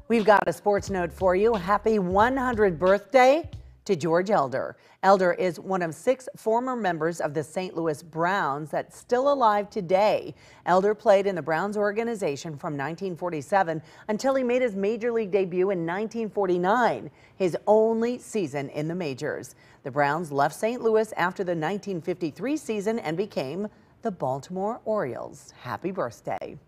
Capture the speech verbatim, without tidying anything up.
We've got a sports note for you. Happy one hundredth birthday to George Elder. Elder is one of six former members of the Saint Louis Browns that's still alive today. Elder played in the Browns organization from nineteen forty-seven until he made his major league debut in nineteen forty-nine, his only season in the majors. The Browns left Saint Louis after the nineteen fifty-three season and became the Baltimore Orioles. Happy birthday.